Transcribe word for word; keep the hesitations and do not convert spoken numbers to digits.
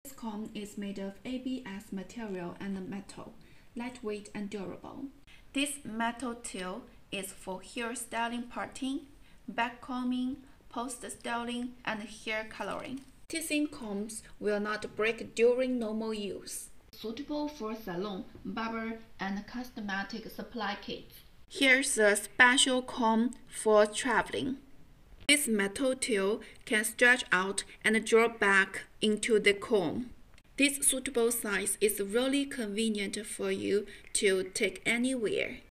This comb is made of A B S material and metal, lightweight and durable. This metal tool is for hair styling, parting, back combing, post styling, and hair coloring. Teasing combs will not break during normal use. Suitable for salon, barber, and cosmetic supply kits. Here's a special comb for traveling. This metal tool can stretch out and draw back into the comb. This suitable size is really convenient for you to take anywhere.